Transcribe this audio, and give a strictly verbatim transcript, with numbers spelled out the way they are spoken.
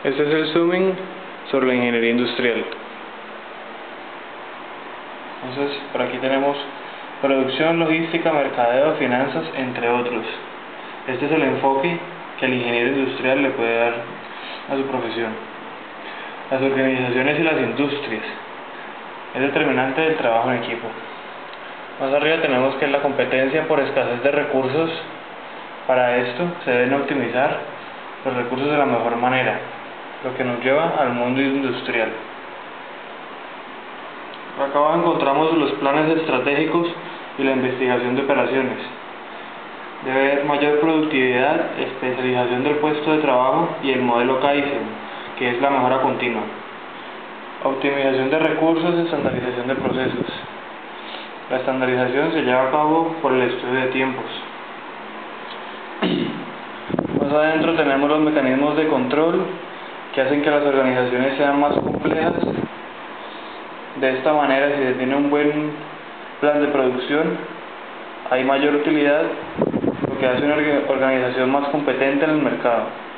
Este es el zooming sobre la ingeniería industrial. Entonces, por aquí tenemos producción, logística, mercadeo, finanzas, entre otros. Este es el enfoque que el ingeniero industrial le puede dar a su profesión. Las organizaciones y las industrias. Es determinante del trabajo en equipo. Más arriba tenemos que es la competencia por escasez de recursos. Para esto se deben optimizar los recursos de la mejor manera, lo que nos lleva al mundo industrial. Acá abajo encontramos los planes estratégicos y la investigación de operaciones. Debe haber mayor productividad, especialización del puesto de trabajo y el modelo Kaizen, que es la mejora continua. Optimización de recursos y estandarización de procesos. La estandarización se lleva a cabo por el estudio de tiempos. Más adentro tenemos los mecanismos de control que hacen que las organizaciones sean más complejas. De esta manera, si se tiene un buen plan de producción, hay mayor utilidad, lo que hace una organización más competente en el mercado.